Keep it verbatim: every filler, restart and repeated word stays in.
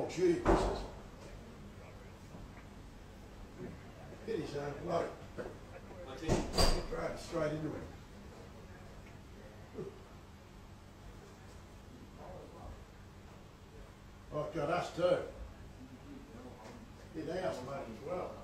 Oh, shoot it, pieces. Hit it, son. Load it. My team. Drive it straight into him. Oh, God, us too. Hit ours, mate, as well.